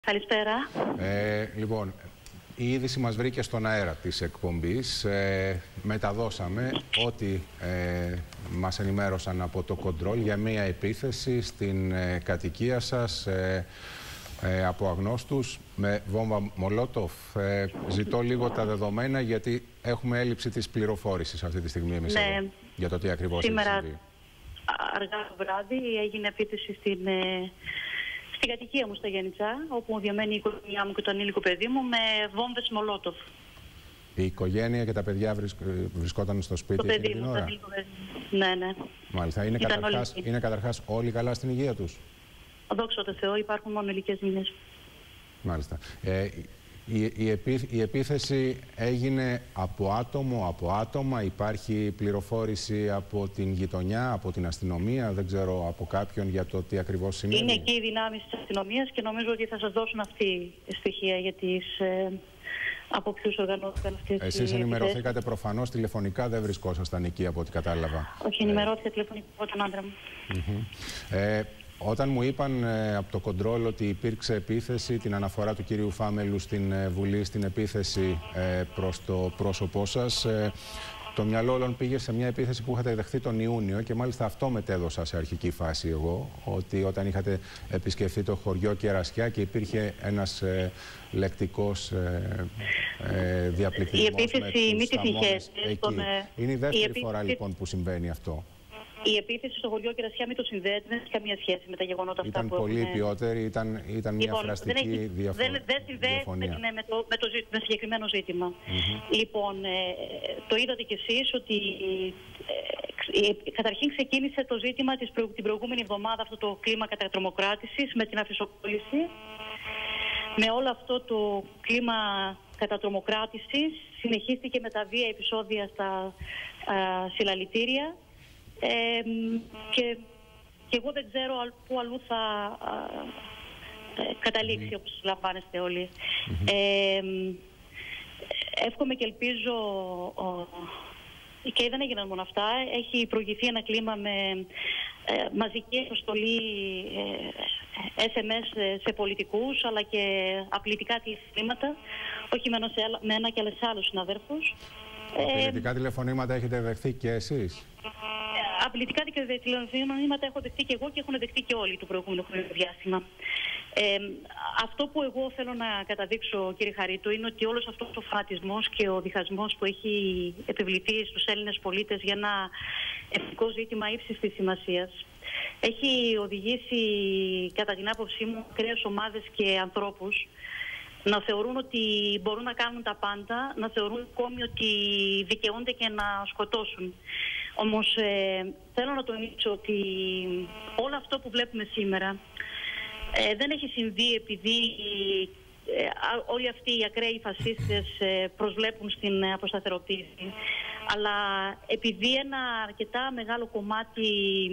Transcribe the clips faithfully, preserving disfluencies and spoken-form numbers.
Καλησπέρα. Ε, λοιπόν, η είδηση μας βρήκε στον αέρα της εκπομπής. Ε, μεταδώσαμε ό,τι ε, μας ενημέρωσαν από το κοντρόλ για μία επίθεση στην ε, κατοικία σας ε, ε, από αγνώστους με βόμβα Μολότοφ. Ε, ζητώ λίγο τα δεδομένα γιατί έχουμε έλλειψη της πληροφόρησης αυτή τη στιγμή εμείς ναι. εδώ, για το τι ακριβώς Σήμερα, έχει συμβεί. αργά το βράδυ, έγινε επίθεση στην... Ε... Στην κατοικία μου στα Γιάννητσά, όπου διαμένει η οικογένειά μου και το ανήλικο παιδί μου, με βόμβες Μολότοφ. Η οικογένεια και τα παιδιά βρισκ... βρισκόταν στο σπίτι το παιδί την μου, ώρα. το ανήλικο παιδί μου. Ναι, ναι. Μάλιστα. Είναι καταρχάς, είναι καταρχάς όλοι καλά στην υγεία τους? Δόξα τω Θεώ, υπάρχουν μόνο ηλικές μήνες. Μάλιστα. Ε, η, η, επί, η επίθεση έγινε από άτομο, από άτομα. Υπάρχει πληροφόρηση από την γειτονιά, από την αστυνομία, δεν ξέρω, από κάποιον για το τι ακριβώς σημαίνει? Είναι εκεί οι δυνάμεις της αστυνομίας και νομίζω ότι θα σας δώσουν αυτή τη στοιχεία για τις, ε, από ποιους οργανώθηκαν αυτές τις... Εσείς ενημερωθήκατε προφανώς τηλεφωνικά, δεν βρισκόσασταν εκεί από ό,τι κατάλαβα? Όχι, ενημερώθηκα ε... τηλεφωνικά από τον άντρα μου. Mm-hmm. ε, Όταν μου είπαν ε, από το κοντρόλ ότι υπήρξε επίθεση, την αναφορά του κυρίου Φάμελου στην ε, Βουλή, στην επίθεση ε, προς το πρόσωπό σας, ε, το μυαλό όλων πήγε σε μια επίθεση που είχατε δεχθεί τον Ιούνιο και μάλιστα αυτό μετέδωσα σε αρχική φάση εγώ, ότι όταν είχατε επισκεφθεί το χωριό Κερασιά και υπήρχε ένας ε, λεκτικός ε, ε, διαπληκτισμός. Η επίθεση μη τη εκεί. Τον, ε, Είναι η δεύτερη η επίθεση... φορά λοιπόν που συμβαίνει αυτό. Η επίθεση στο χωριό Κερασιά μην το συνδέεται, δεν έχει καμία σχέση με τα γεγονότα ήταν αυτά που πολύ έχουν... ποιότερη, ήταν, ήταν μια λοιπόν, φραστική δεν έχει, διαφο... δεν, δεν συνδέεται με, με, το, με, το, με το συγκεκριμένο ζήτημα. Mm-hmm. Λοιπόν, ε, το είδατε κι εσείς ότι ε, ε, καταρχήν ξεκίνησε το ζήτημα της προ, την προηγούμενη εβδομάδα, αυτό το κλίμα κατατρομοκράτησης με την αφισοκόλληση. Με όλο αυτό το κλίμα κατατρομοκράτησης συνεχίστηκε με τα βία επεισόδια στα α, συλλαλητήρια. Ε, και, και εγώ δεν ξέρω πού αλλού θα α, ε, καταλήξει, mm-hmm. όπως λαμβάνεστε όλοι. Mm-hmm. Ε, εύχομαι και ελπίζω, ο, και δεν έγιναν μόνο αυτά, έχει προηγηθεί ένα κλίμα με ε, μαζική αποστολή ε, ες εμ ες σε πολιτικούς, αλλά και απλητικά τηλεφωνήματα, όχι με ένα και άλλες άλλους συναδέρφους. Απλητικά ε, τηλεφωνήματα έχετε δεχθεί και εσείς? Απλητικά τηλεφωνήματα έχω δεχτεί και εγώ και έχουν δεχτεί και όλοι το προηγούμενο χρονικό διάστημα. Ε, αυτό που εγώ θέλω να καταδείξω, κύριε Χαρίτο, είναι ότι όλος αυτός ο φανατισμός και ο διχασμός που έχει επιβληθεί στους Έλληνες πολίτες για ένα εθνικό ζήτημα ύψης της σημασίας έχει οδηγήσει, κατά την άποψή μου, ακραίες ομάδες και ανθρώπους να θεωρούν ότι μπορούν να κάνουν τα πάντα, να θεωρούν ακόμη ότι δικαιούνται και να σκοτώσουν. Όμως ε, θέλω να τονίσω ότι όλο αυτό που βλέπουμε σήμερα ε, δεν έχει συμβεί επειδή ε, όλοι αυτοί οι ακραίοι φασίστες ε, προσβλέπουν στην αποσταθεροποίηση, αλλά επειδή ένα αρκετά μεγάλο κομμάτι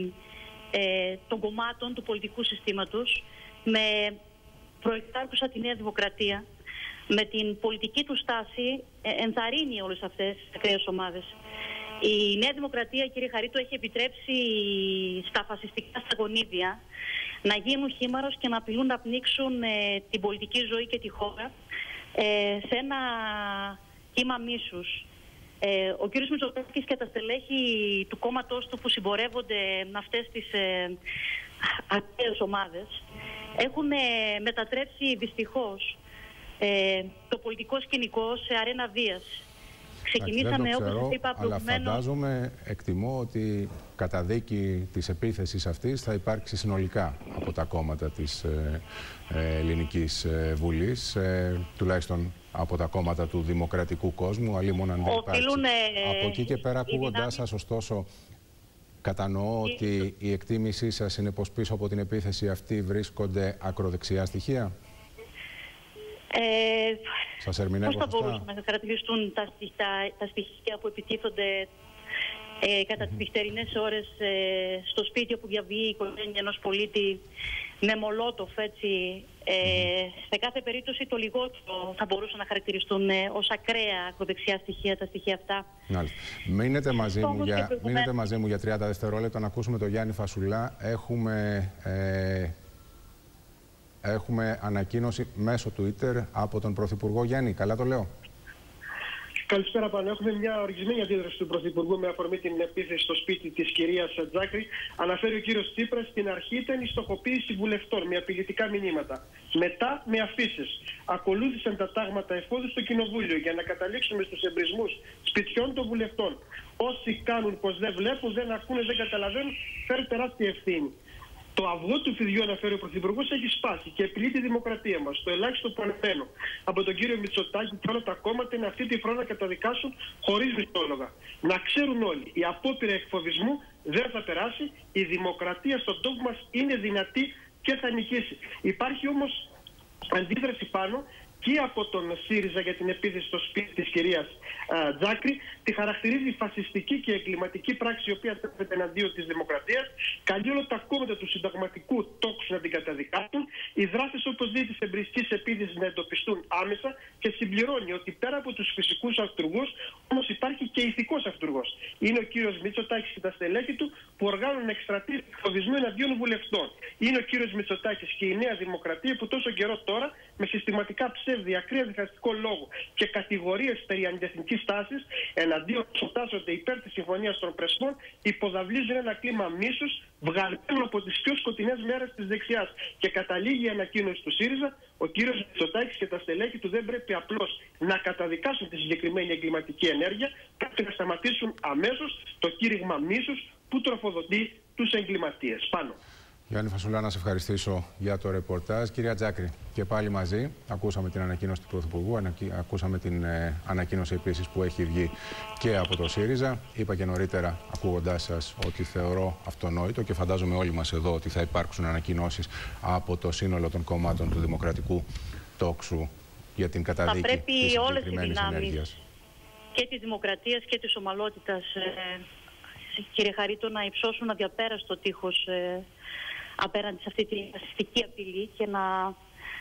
ε, των κομμάτων του πολιτικού συστήματος με προεκτάρχουσα τη Νέα Δημοκρατία, με την πολιτική του στάση ε, ενθαρρύνει όλες αυτές τις ακραίες ομάδες. Η Νέα Δημοκρατία, κύριε Χαρίτο, έχει επιτρέψει στα φασιστικά σταγονίδια να γίνουν χήμαρος και να απειλούν να πνίξουν ε, την πολιτική ζωή και τη χώρα ε, σε ένα κύμα μίσους. Ε, ο κύριος Μητσοτάκης και τα στελέχη του κόμματός του που συμπορεύονται με αυτές τις ε, ακραίες ομάδες έχουν ε, μετατρέψει δυστυχώς ε, το πολιτικό σκηνικό σε αρένα βίας. Ξεκινήσαμε, όπως σας είπα προηγουμένως... Αλλά φαντάζομαι, εκτιμώ ότι κατά δίκη της επίθεσης αυτής θα υπάρξει συνολικά από τα κόμματα της ε, ε, Ελληνικής ε, Βουλής, ε, τουλάχιστον από τα κόμματα του δημοκρατικού κόσμου, αλλήμον αν δεν υπάρξει. Ε, από εκεί και πέρα, ακούγοντάς σας, ωστόσο, κατανοώ η... ότι η εκτίμησή σας είναι πως πίσω από την επίθεση αυτή βρίσκονται ακροδεξιά στοιχεία. Ε, Σας ερμηνεύω πώς θα μπορούσαμε να χαρακτηριστούν τα, τα, τα στοιχεία που επιτίθονται ε, κατά τις νυχτερινές ώρες ε, στο σπίτι όπου διαβεί η οικογένεια ενός πολίτη με Μολότοφ, έτσι. Ε, mm-hmm. Σε κάθε περίπτωση το λιγότερο θα μπορούσαν να χαρακτηριστούν ε, ως ακραία ακροδεξιά στοιχεία τα στοιχεία αυτά. Μείνετε μαζί, μου για, μείνετε μαζί μου για τριάντα δευτερόλεπτα να ακούσουμε τον Γιάννη Φασουλά. Έχουμε... Ε, έχουμε ανακοίνωση μέσω Twitter από τον Πρωθυπουργό. Γιάννη, καλά το λέω? Καλησπέρα πάνω. Έχουμε μια ορισμένη αντίδραση του Πρωθυπουργού με αφορμή την επίθεση στο σπίτι της κυρίας Τζάκρη. Αναφέρει ο κύριος Τσίπρας, στην αρχή ήταν η στοχοποίηση βουλευτών με απειλητικά μηνύματα. Μετά με αφήσεις. Ακολούθησαν τα τάγματα εφόδου στο Κοινοβούλιο για να καταλήξουμε στους εμπρισμούς σπιτιών των βουλευτών. Όσοι κάνουν πως δεν βλέπουν, δεν ακούνε, δεν καταλαβαίνουν, φέρουν τεράστια ευθύνη. Το αυγό του φιδιού, αναφέρει ο Πρωθυπουργός, έχει σπάσει και απειλεί τη δημοκρατία μας. Το ελάχιστο που αναμένω από τον κύριο Μητσοτάκη και όλα τα κόμματα είναι αυτή τη φορά να καταδικάσουν χωρίς μυθόλογα. Να ξέρουν όλοι, η απόπειρα εκφοβισμού δεν θα περάσει. Η δημοκρατία στον τόπο μας είναι δυνατή και θα νικήσει. Υπάρχει όμως αντίδραση πάνω και από τον ΣΥΡΙΖΑ για την επίθεση στο σπίτι της κυρίας α, Τζάκρη. Τη χαρακτηρίζει φασιστική και εγκληματική πράξη, η οποία στρέφεται εναντίον της δημοκρατίας. Καλεί όλα τα κόμματα του συνταγματικού τόξου να την καταδικάσουν. Οι δράσεις όπως δει της εμπριστικής επίθεσης να εντοπιστούν άμεσα και συμπληρώνει ότι πέρα από τους φυσικούς αυτούργους, όμως υπάρχει και ηθικός αυτούργος. Είναι ο κύριος Μητσοτάκης και τα στελέχη του που οργάνωναν εκστρατείες εκφοβισμού εναντίον βουλευτών. Είναι ο κύριος Μητσοτάκης και η Νέα Δημοκρατία που τόσο καιρό τώρα με συστηματικά ψεύδι, ακραία διχαστικό λόγο και κατηγορίες περί αντιεθνικής τάσης εναντίον που τάσσονται υπέρ της συμφωνίας των Πρεσπών, υποδαβλίζουν ένα κλίμα μίσους βγαλμένο από τις πιο σκοτεινές μέρες της δεξιάς. Και καταλήγει η ανακοίνωση του ΣΥΡΙΖΑ, ο κύριος Μητσοτάκης και τα στελέχη του δεν πρέπει απλώς να καταδικάσουν τη συγκεκριμένη εγκληματική ενέργεια, πρέπει να σταματήσουν αμέσως το κήρυγμα μίσους που τροφοδοτεί τους εγκληματίες. Πάνω. Γιάννη Φασουλά, να σε ευχαριστήσω για το ρεπορτάζ. Κυρία Τζάκρη, και πάλι μαζί ακούσαμε την ανακοίνωση του Πρωθυπουργού, ακούσαμε την ε, ανακοίνωση επίσης που έχει βγει και από το ΣΥΡΙΖΑ. Είπα και νωρίτερα, ακούγοντάς σας, ότι θεωρώ αυτονόητο και φαντάζομαι όλοι μας εδώ ότι θα υπάρξουν ανακοινώσεις από το σύνολο των κομμάτων του δημοκρατικού τόξου για την καταδίκη θα πρέπει της όλες οι συγκεκριμένης ενέργειας και της δημοκρατίας και της ομαλότητας, ε, κύριε Χαρίτο, να υψώσουν αδιαπέραστο τείχος ε, απέναντι σε αυτή τη φασιστική απειλή και να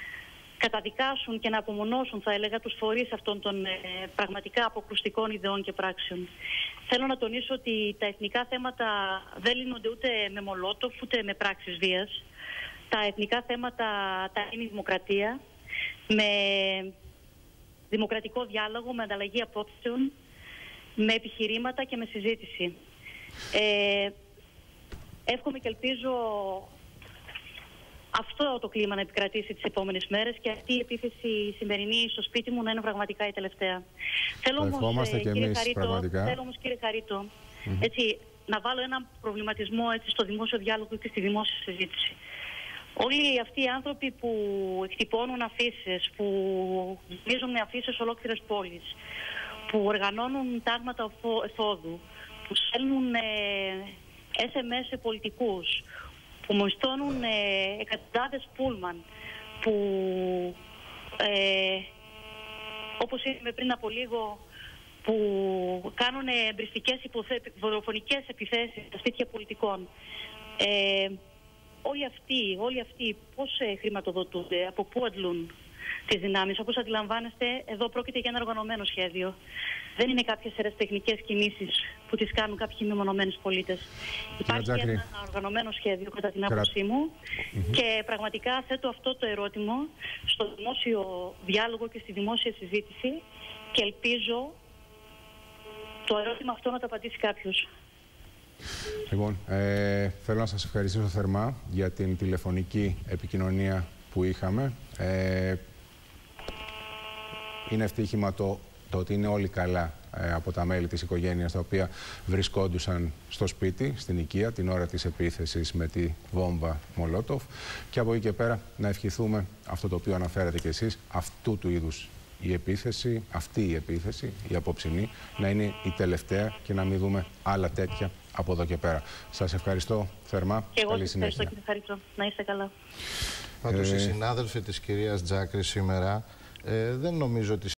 καταδικάσουν και να απομονώσουν, θα έλεγα, τους φορείς αυτών των ε, πραγματικά αποκρουστικών ιδεών και πράξεων. Θέλω να τονίσω ότι τα εθνικά θέματα δεν λύνονται ούτε με μολότοφ, ούτε με πράξεις βίας. Τα εθνικά θέματα τα είναι η δημοκρατία, με δημοκρατικό διάλογο, με ανταλλαγή απόψεων, με επιχειρήματα και με συζήτηση. Ε, εύχομαι και ελπίζω αυτό το κλίμα να επικρατήσει τις επόμενες μέρες και αυτή η επίθεση σημερινή στο σπίτι μου να είναι πραγματικά η τελευταία. Θέλω όμως, ε, κύριε Χαρίτο, θέλω όμως, κύριε Χαρίτο, mm-hmm. έτσι, να βάλω έναν προβληματισμό έτσι, στο δημόσιο διάλογο και στη δημόσια συζήτηση. Όλοι αυτοί οι άνθρωποι που εκτυπώνουν αφήσεις, που γεμίζουν με αφήσεις ολόκληρες πόλεις, που οργανώνουν τάγματα εφόδου, που στέλνουν ε, ες εμ ες σε πολιτικούς, που μισθώνουν ε, εκατοντάδες πούλμαν, που ε, όπως είπαμε πριν από λίγο, που κάνουν εμπριστικές δολοφονικές επιθέσεις στα σπίτια πολιτικών. Ε, όλοι αυτοί, όλοι αυτοί πώς ε, χρηματοδοτούνται, από πού αντλούν τις δυνάμεις? Όπως αντιλαμβάνεστε, εδώ πρόκειται για ένα οργανωμένο σχέδιο. Δεν είναι κάποιες ερασιτεχνικές κινήσεις που τις κάνουν κάποιοι μεμονωμένοι πολίτες. Υπάρχει ένα οργανωμένο σχέδιο, κατά την άποψή μου, mm-hmm. και πραγματικά θέτω αυτό το ερώτημα στο δημόσιο διάλογο και στη δημόσια συζήτηση και ελπίζω το ερώτημα αυτό να το απαντήσει κάποιος. Λοιπόν, ε, θέλω να σας ευχαριστήσω θερμά για την τηλεφωνική επικοινωνία που είχαμε. Ε, είναι ευτύχημα το, το ότι είναι όλοι καλά ε, από τα μέλη της οικογένειας, τα οποία βρισκόντουσαν στο σπίτι, στην οικία, την ώρα της επίθεσης με τη βόμβα Μολότοφ. Και από εκεί και πέρα να ευχηθούμε αυτό το οποίο αναφέρατε κι εσείς, αυτού του είδους η επίθεση, αυτή η επίθεση, η απόψινή, να είναι η τελευταία και να μην δούμε άλλα τέτοια από εδώ και πέρα. Σας ευχαριστώ θερμά. Και εγώ σας ευχαριστώ, κύριε Χαρίτο. Να είστε καλά. Πάντως, οι συνάδελφοι της κυρίας Τζάκρη σήμερα ε, δεν νομίζω ότι